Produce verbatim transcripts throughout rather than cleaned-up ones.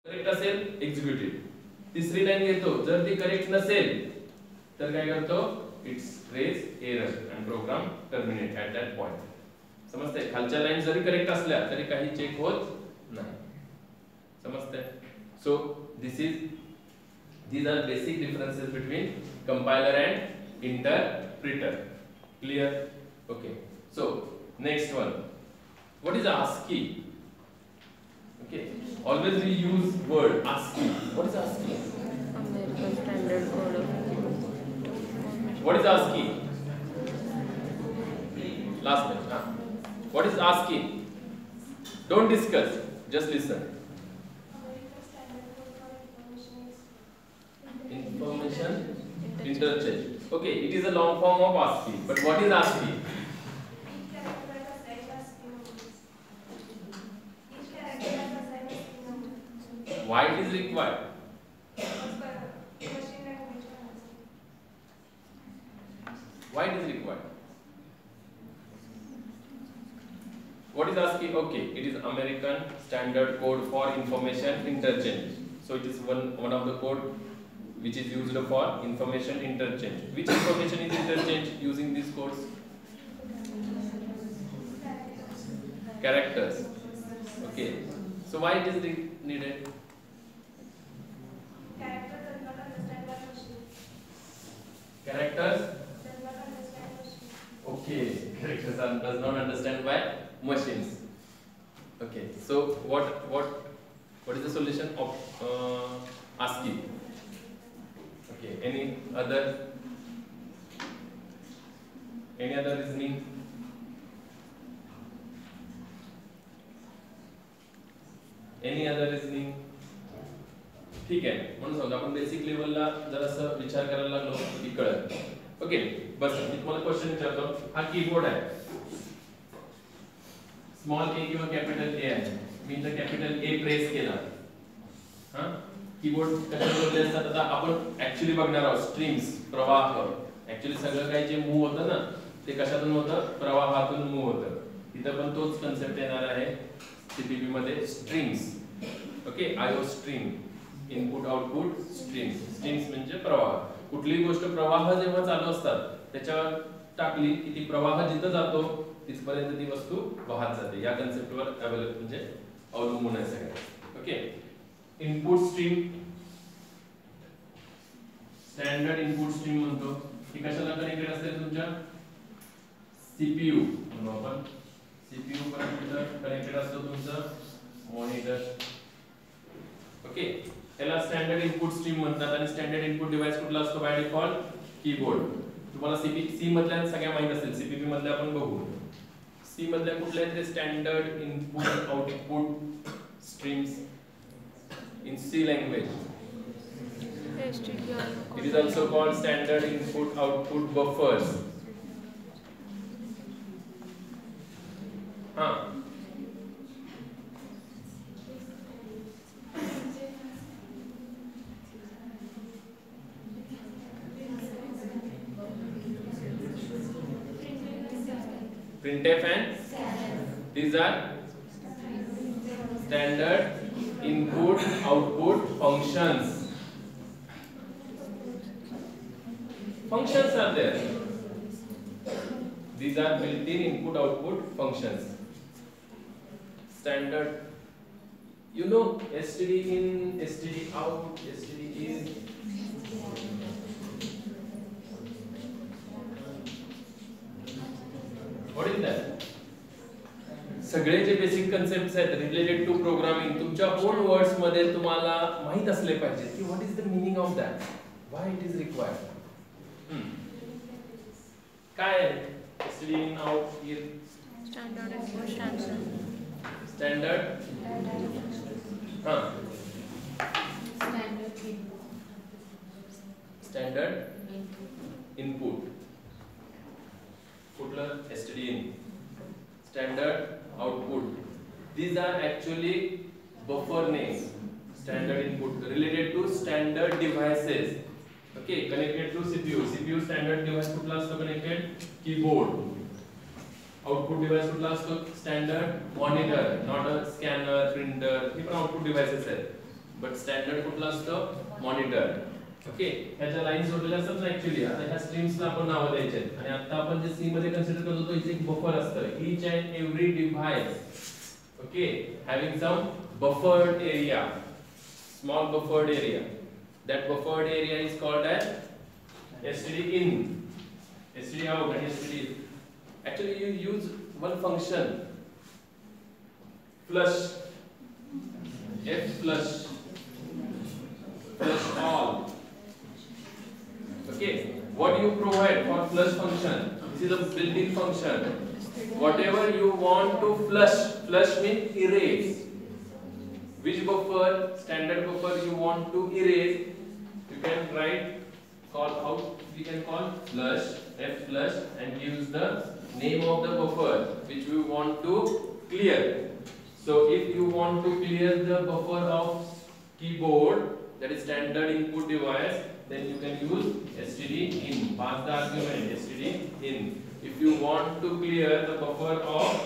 Correct असेल executed. तिसरी line घेतो, जर ती करेक्ट नसेल तर काय करतो, it's raise error and program terminate at that point. समजतंय? खालच्या लाईन जरी करेक्ट असल्या तरी काही चेक होत नाही. समजतंय? So this is these are basic differences between compiler and interpreter. Clear? Okay, so next one, what is ASCII? Okay, always we use word ASCII. What is ASCII? American Standard Code of What is ASCII? Last one. Huh? What is ASCII? Don't discuss, just listen. Information interchange. Okay, it is a long form of ASCII. But what is ASCII? Why it is required? Why it is required? What is ASCII? Okay, it is American Standard Code for Information Interchange. So it is one one of the code which is used for information interchange. Which information is interchanged using these codes? Characters. Okay. So why it is needed? Character does not understand by machine. Characters? Does not understand machine. Okay. Characters are, does not understand by machines. Okay. So what what what is the solution of uh, ASCII? Okay, any other any other reasoning? Any other reasoning? ठीक आहे, म्हणून समजा आपण basic लेवलला जर असं विचार करायला लागलो की कळत. ओके, बस मी तुम्हाला क्वेश्चन विचारतो. हा कीबोर्ड आहे, स्मॉल ए किंवा कॅपिटल ए आहे. मी इथं कॅपिटल ए प्रेस केला. हा, कीबोर्ड कशात जोडले असतात? आता आपण ऍक्च्युली बघणार आहोत स्ट्रीम्स, प्रवाह. ऍक्च्युली सगळं काही जे मूव्ह होतं ना ते कशातून होतं? प्रवाहातून मूव्ह होतं. इथं पण तोच कन्सेप्ट येणार आहे सीपीपी मध्ये, streams. Okay, IO stream, input output streams. Streams म्हणजे प्रवाह. कुठलीही गोष्ट प्रवाह जेव्हा चालू असतात त्याच्यावर टाकली की ती प्रवाह जिथं जातो तिथपर्यंत ती वस्तू वाहत जाते. या कन्सेप्टवर अवेलेबल म्हणजे अवलंबून आहे सगळं. Okay, input stream, standard input stream म्हणतो. ही कशाला कनेक्टेड असते? तुमच्या सीपीयू म्हणून आपण सीपीयू पर्यंत कनेक्टेड असतो तुमचं मॉनिटर. ओके, याला स्टँडर्ड इनपुट स्ट्रीम म्हणतात. आणि स्टँडर्ड इनपुट डिव्हाइस कुठला असतो बाय डिफॉल्ट? कीबोर्ड. तुम्हाला सीपी सी मधल्या सगळ्या माहित असेल, सीपीपी मधल्या आपण बघू. सी मधल्या कुठल्या आहेत ते standard input output streams in C language. It is also called standard input output buffers. Huh. Printf and these are standard input output functions. Functions are there. These are built-in input output functions. Standard, you know, std in, std out, std in. What is that? सगळे जे basic concepts आहेत related to programming तुमच्या own words मध्ये तुम्हाला माहित असले पाहिजे की what is the meaning of that, why it is required. काय std in out here? Standard input standard. Standard. हां. Standard input. Standard input. कुठलं? std in. Standard output. These are actually buffer names. Standard input related to standard devices. Okay, connected to C P U. C P U standard device कुठला असतो connected? Keyboard. Output device कुठला असतो? Standard monitor, not a scanner, printer. हे पण output devices आहेत. But standard कुठला असतं? Monitor. Okay, ह्याच्या line जोडलेल्या असतात ना ऍक्च्युअली. आता ह्या स्ट्रीम्सला आपण नाव द्यायचे आहेत आणि आता आपण जे सी मध्ये कन्सिडर करत होतो इथे एक बफर असतं. Each and every device okay having some buffered area, small buffered area. That buffered area is called as S T D in, S T D out and S T D in. Actually you use one function flush, F flush, flush all. Okay, what do you provide for flush function? This is a built-in function. Whatever you want to flush, flush means erase. Which buffer, standard buffer you want to erase, you can write, call out, we can call flush, F flush, and gives the name of the buffer which we want to clear. So if you want to clear the buffer of keyboard, that is standard input device, then you can use S T D in. Pass the argument S T D in. If you want to clear the buffer of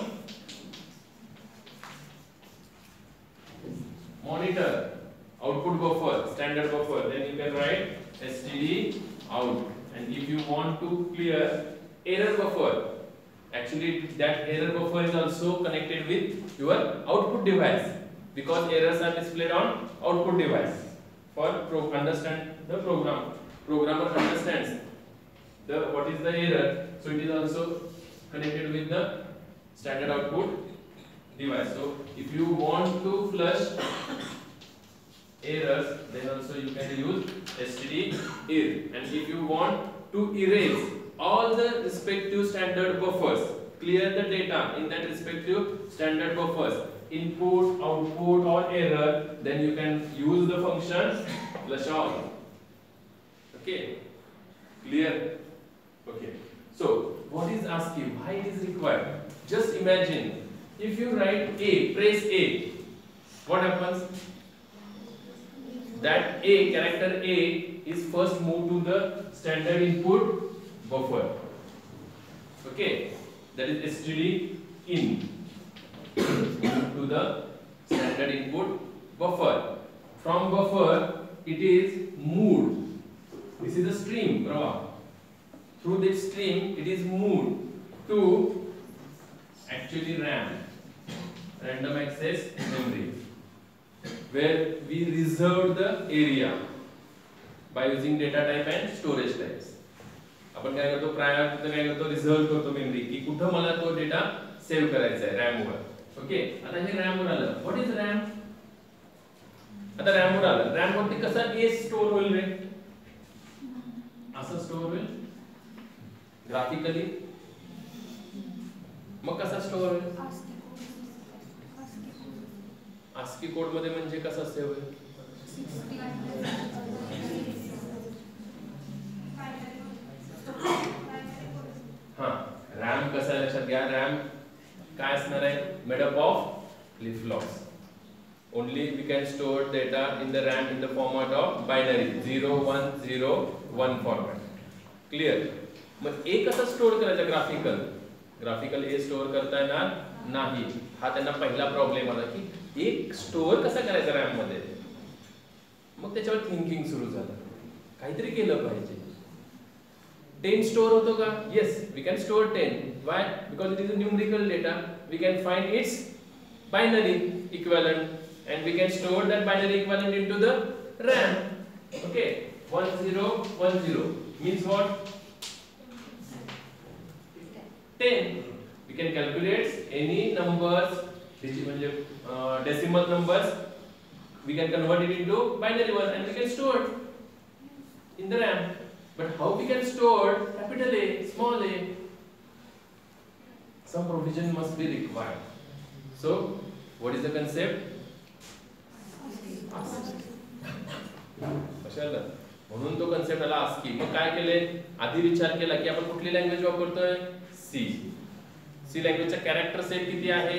monitor, output buffer, standard buffer, then you can write S T D out. And if you want to clear error buffer, actually that error buffer is also connected with your output device, because errors are displayed on output device. For pro understand the program, programmer understands the what is the error, so it is also connected with the standard output device. So if you want to flush errors, then also you can use S T D er. And if you want to erase all the respective standard buffers, clear the data in that respective standard buffers, input, output or error, then you can use the function flush all. Okay, clear? Okay, so what is ASCII, why it is required? Just imagine if you write A, press A, what happens? That A, character A is first moved to the standard input buffer. Okay, that is S T D in, to the standard input buffer. From buffer it is moved. This is a stream, Prabha. Through this stream it is moved to actually RAM, random access memory, where we reserve the area by using data type and storage types. आपण काय करतो, prior काय करतो, reserve करतो memory की कुठं मला तो डेटा सेव्ह करायचा आहे रॅम वर. ओके, आता हे रॅम वर आलं. What is RAM? आता रॅम वर आलं, रॅम वरती कसा ए स्टोअर होईल रे? असं स्टोअर होईल ग्राफिकली. मग कसा स्टोअर होईल? आस्की कोड मध्ये म्हणजे कसा सेव्ह होईल? हा, रॅम कसा लक्षात घ्या. रॅम काय असणार आहे? Made up of flip flops. Only we can store data in the RAM in the format of binary zero one zero one format. Clear? मग ए कसा स्टोअर करायचा? ग्राफिकल. ग्राफिकल ए स्टोअर करता येणार नाही. हा त्यांना पहिला प्रॉब्लेम आला की एक स्टोअर कसा करायचा रॅम मध्ये. मग त्याच्यावर थिंकिंग सुरू झालं, काहीतरी केलं पाहिजे. टेन स्टोअर होतो का? Yes, we can store ten. Why? Because it is a numerical data. We can find its binary equivalent and we can store that binary equivalent into the RAM. Okay, one zero one zero means what? ten. We can calculate any numbers, uh, decimal numbers. We can convert it into binary one and we can store it in the RAM. But how we can store capital A, small a? Some provision must be required. So, what is the concept? कशाला? म्हणून तो concept आला ASCII. मग काय केले? आधी विचार केला की आपण कुठली लँग्वेज वापरतोय? सी. सी लँग्वेजचा कॅरेक्टर सेट किती आहे?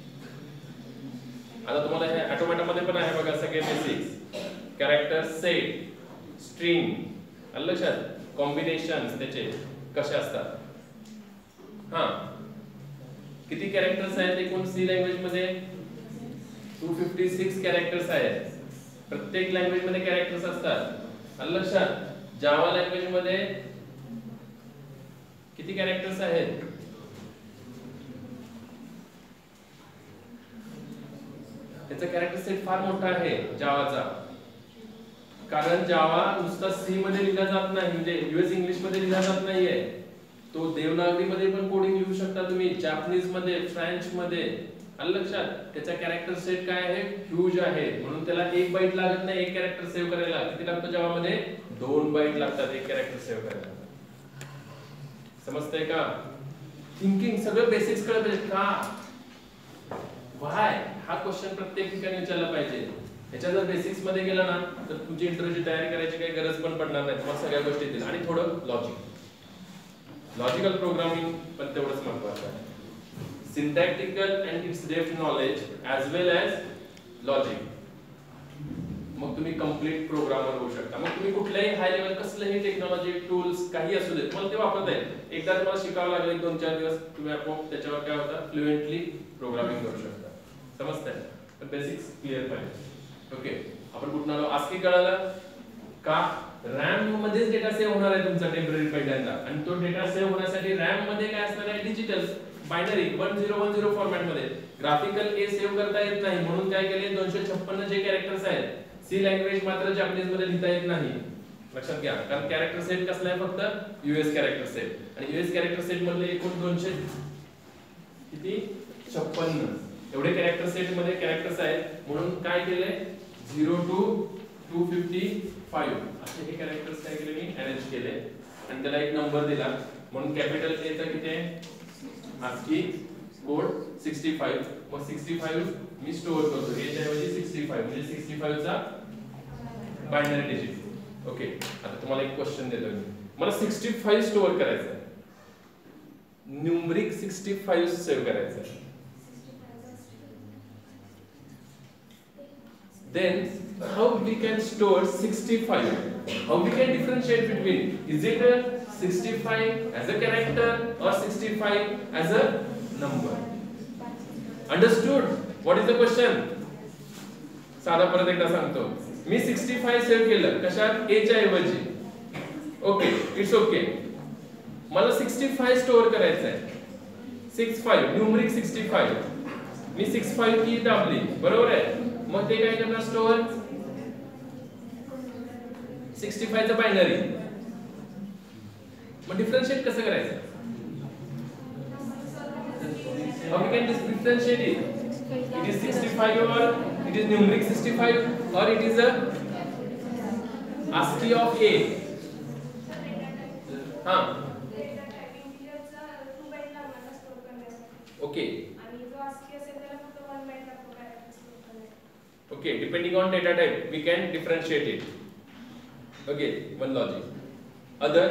आता तुम्हाला हे ऑटोमॅटा मध्ये पण आहे बघा सगळे बेसिक्स. कॅरेक्टर सेट, स्ट्रिंग, आलं लक्षात? कॉम्बिनेशन्स त्याचे कसे असतात. हा, किती कॅरेक्टर्स आहेत एकूण सी लँग्वेज मध्ये? टू फिफ्टी सिक्स कॅरेक्टर्स आहेत. प्रत्येक लँग्वेज मध्ये कॅरेक्टर्स असतात. आलं लक्षात? जावा लँग्वेज मध्ये किती कॅरेक्टर्स आहेत? त्याचा कॅरेक्टर सेट फार मोठा आहे जावाचा, कारण जावा नुसता सी मध्ये लिहिला जात नाही, म्हणजे यूएस इंग्लिश मध्ये लिहिला जात नाहीये. तो देवनागरी मध्ये पण कोडिंग लिहू शकता तुम्ही, जापनीज मध्ये, फ्रेंच मध्ये. आलं लक्षात? त्याचा कॅरेक्टर सेट काय आहे? ह्यूज आहे. म्हणून त्याला एक बाईट लागत नाही एक कॅरेक्टर सेव्ह करायला. किती लागतो जावा मध्ये? दोन बाईट लागतात एक कॅरेक्टर सेव्ह करायला. समजतंय का? थिंकिंग सगळं बेसिक्स कळलं पाहिजे. का? व्हाय हा क्वेश्चन प्रत्येक ठिकाणी विचारला पाहिजे. ह्याच्या जर बेसिक्स मध्ये गेला ना तर तुमची इंटरव्ह्यूची तयारी करायची काही गरज पण पडणार नाही. तुम्हाला सगळ्या गोष्टी येतील. आणि थोडं लॉजिक, लॉजिकल प्रोग्रामिंग पण तेवढंच महत्त्वाचं आहे. Syntactical and its depth knowledge as well as logic. मग तुम्ही कंप्लीट प्रोग्रामर होऊ शकता. मग तुम्ही कुठल्याही हाय लेवल कसलेही टेक्नॉलॉजी टूल्स काही असू देत, तुम्हाला ते वापरता येईल. एकदा तुम्हाला शिकावं लागलं एक दोन चार दिवस तुम्ही आपोआप त्याच्यावर काय होतं फ्लुएंटली प्रोग्रामिंग करू शकता. समजतंय? तर बेसिक्स क्लिअर पाहिजे. ओके, आपण कुठून आलो? आस्की कळालं का? रॅम मध्येच डेटा सेव्ह होणार आहे तुमचा टेम्पररी पहिल्यांदा, आणि तो डेटा सेव्ह होण्यासाठी रॅम मध्ये काय असणार आहे? Digital binary one zero one zero format मध्ये. ग्राफिकल ए सेव्ह करता येत नाही, म्हणून काय केले दोनशे छप्पन्न जे कॅरेक्टर्स आहेत सी लँग्वेज मात्र जापनीज मध्ये लिहिता येत नाही. लक्षात घ्या, कारण कॅरेक्टर सेट कसला आहे? फक्त यूएस कॅरेक्टर सेट. आणि यूएस कॅरेक्टर सेट मधले एकूण दोनशे किती छप्पन्न एवढे कॅरेक्टर सेट मध्ये कॅरेक्टर्स आहेत. म्हणून काय केले? Zero to two fifty five असे हे कॅरेक्टर्स काय केले मी अरेंज केले आणि त्याला एक नंबर दिला. म्हणून कॅपिटल ए चा किती आहे? ASCII code sixty five. मग सिक्स्टी फाईव्ह मी स्टोअर करतो. ए च्या ऐवजी सिक्स्टी फाईव्ह म्हणजे सिक्स्टी फाईव्ह चा बायनरी डिजिट. ओके, आता तुम्हाला एक क्वेश्चन देतो मी. मला सिक्स्टी फाईव्ह स्टोअर करायचं आहे, न्यूमरिक सिक्स्टी फाईव्ह सेव्ह करायचं आहे. Then how we can store sixty-five? How we can differentiate between, is it a sixty-five as a character or sixty-five as a number? Understood? What is the question? साधा परत एकदा सांगतो. मी sixty five save केलं कशात? A च्या ऐवजी. Okay, it's okay. मला sixty five store करायचं आहे. Six five numeric sixty five. मी सिक्स फाईव्ह की दाबली, बरोबर आहे? मग ते काय करणार? स्टोअर सिक्स्टी फाईव्ह चा बायनरी. मग डिफरन्शिएट कसं करायचं? How we can differentiate it? It is sixty-five or it is numeric sixty-five or it is a ASCII of A. हाँ. Okay. Okay, depending on data type, we can differentiate it. Okay, one logic. Other.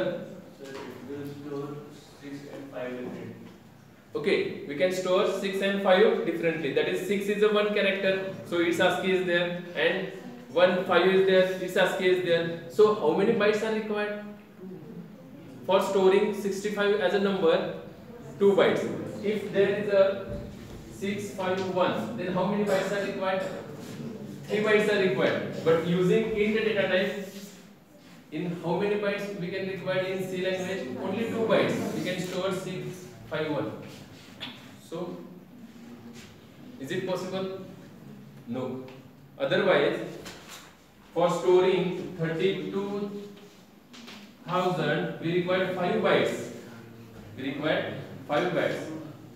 Okay, we can store six and five differently. That is, six is a one character, so its ASCII is there, and one five is there, its ASCII is there. So how many bytes are required for storing sixty-five as a number? Two bytes. If there is a six five one, then how many bytes are required? Three bytes are required. But using int data type, in how many bytes we can require in C language? Only two bytes. We can store six five one. So, is it possible? No. Otherwise, for storing thirty-two thousand, we require five bytes. We require five bytes.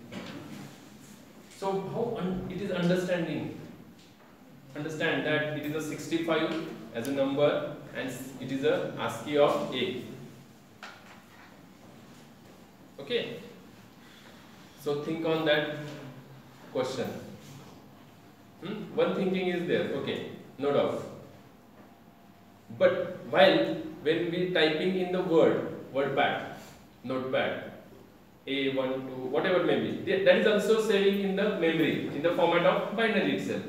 So, how it is understanding? Understand that it is a sixty-five as a number and it is a ASCII of A. Okay. So think on that question. Hmm? One thinking is there. Okay, no doubt. But while when we typing in the word, WordPad, Notepad, A one, two, whatever may be, that is also saving in the memory in the format of binary itself.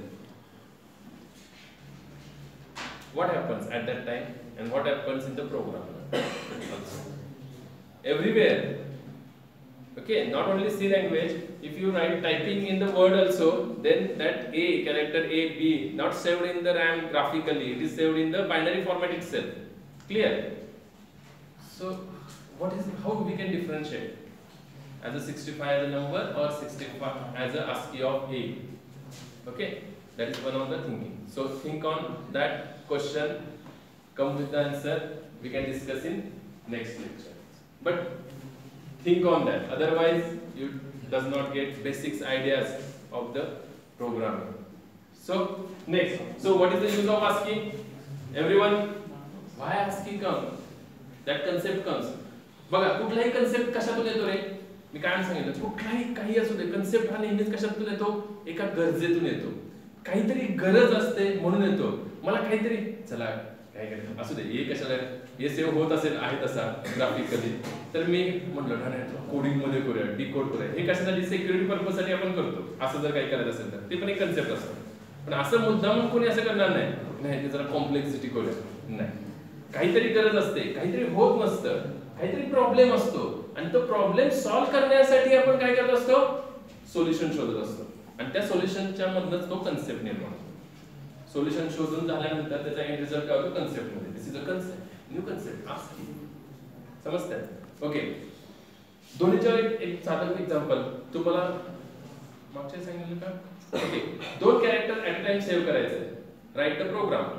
What happens at that time and what happens in the program also. Everywhere. Okay. Okay, not only C language, if you write typing in the word also, then that A, character A, B, not saved in the RAM graphically, it is saved in the binary format itself. Clear? So, what is, how we can differentiate? As a sixty-five as a number or sixty-five as a ASCII of A? Okay, that is one of the thinking. So, think on that question, come with the answer, we can discuss in next lecture. But think on that, otherwise you does not get basics ideas of the programming. So next, so what is the use of ASCII? Everyone, why ASCII comes? That concept comes. बघा कुठलाही concept कशातून येतो रे? मी काय सांगितलं, कुठलाही काही असू दे, concept हा नेहमीच कशातून येतो? एका गरजेतून येतो. काहीतरी गरज असते म्हणून येतो. मला काहीतरी चला काय करायचं असू दे, हे कशाला हे सेव्ह होत असेल आहे तसा ग्राफिकली, तर मी म्हटलं नाही कोडिंग मध्ये करूया, डिकोड करूया. हे कशासाठी? सिक्युरिटी पर्पज साठी आपण करतो. असं जर काही करायचं असेल तर ते पण एक कन्सेप्ट असतं. पण असं मुद्दाम कोणी असं करणार नाही, नाही ते जरा कॉम्प्लेक्सिटी करूया. नाही, काहीतरी गरज असते, काहीतरी होत नसतं, काहीतरी प्रॉब्लेम असतो आणि तो प्रॉब्लेम सॉल्व्ह करण्यासाठी आपण काय करत असतो? सोल्युशन शोधत असतो आणि त्या सोल्युशनच्या मधनच तो कन्सेप्ट निर्माण होतो. सोल्युशन शोधून झाल्यानंतर त्याचा एंड रिझल्ट काय होतो? कन्सेप्ट मध्ये. This is a concept, new concept, ASCII. समजतंय? ओके, दोन्हीच्या एक एक साधं एक्झाम्पल तुम्हाला मागच्या सांगितलं का? ओके, दोन character at a time save करायचे. Write the program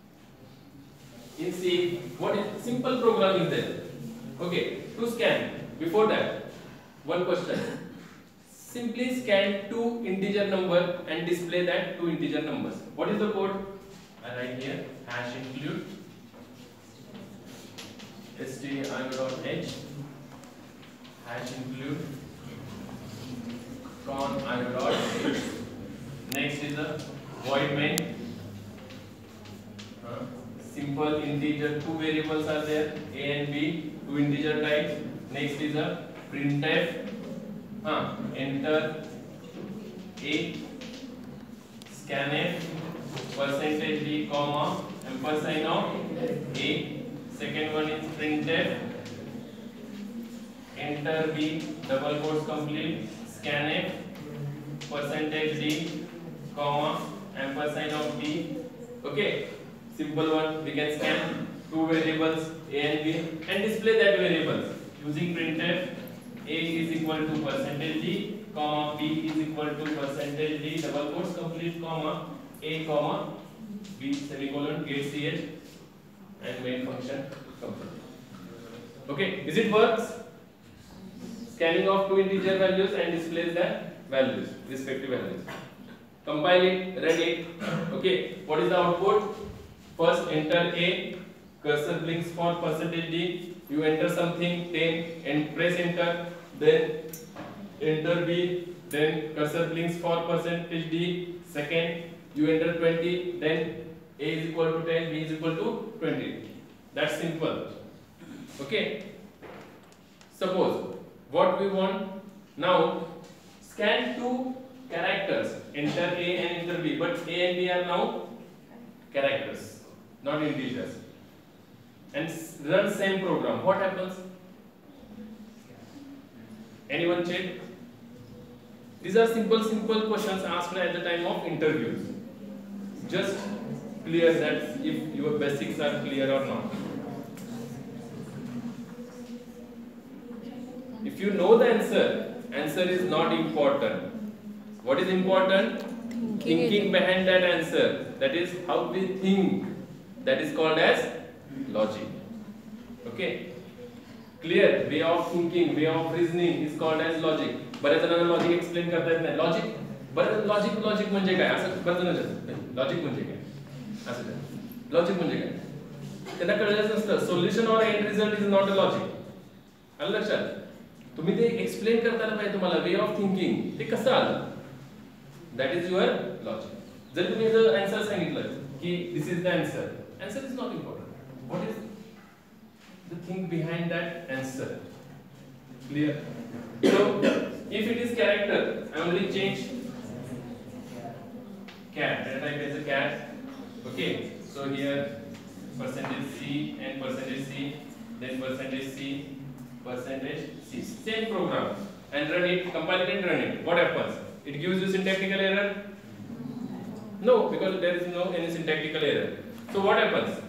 in C. What is simple program is there? Okay, to scan. Before that, one question. Simply scan two integer number and display that two integer numbers. What is the code? I write here hash include stio.h hash include con io.h. Next is a void main. Uh, simple integer, two variables are there, a and b, two integer type. Next is a printf. Uh, enter a, scanf, percentage d, comma, ampersand of a. Second one is printf, enter b, double quotes complete, scanf, percentage d, comma, ampersand of b. Okay, simple one. We can scan two variables a and b and display that variables using printf. A is equal to percentage d, comma, b is equal to percentage d, double quotes complete, comma, a, comma, b, semicolon, get ch, and main function complete. Okay, is it works? Scanning of two integer values and displays the values, respective values. Compile it, run it. Okay, what is the output? First enter a, cursor blinks for percentage d, you enter something ten and press enter, then enter b, then cursor blinks for percentage d, second you enter twenty, then a is equal to ten, b is equal to twenty. That's simple. Okay, suppose what we want now, scan two characters, enter a and enter b, but a and b are now characters, not integers, and run same program. What happens? Anyone check? These are simple simple questions asked at the time of interviews. Just clear that if your basics are clear or not. If you know the answer, answer is not important. What is important? Thinking, Thinking behind that answer. That is how we think. That is called as logic. Okay? Clear? Way of thinking, way of reasoning is called as logic. बऱ्याच जणांना logic explain करता येत नाही. Logic बरं, logic logic म्हणजे काय असं बऱ्याच जणांना लॉजिक म्हणजे काय असं काय लॉजिक म्हणजे काय त्यांना कळलंच नसतं. Solution or end result is not a logic. आलं लक्षात? तुम्ही ते एक्सप्लेन करताना पाहिजे तुम्हाला वे ऑफ थिंकिंग ते कसं आलं. That is your logic. जर तुम्ही जर आन्सर सांगितलं की this is the answer, answer is not important. What is the thing behind that answer? Clear? So if it is character, I only change cat. That type is a cat. Okay. So here percentage C and percentage C, then percentage C, percentage C. Same program. and run it, compile it and run it. What happens? It gives you syntactical error? No, because there is no any syntactical error. So what happens?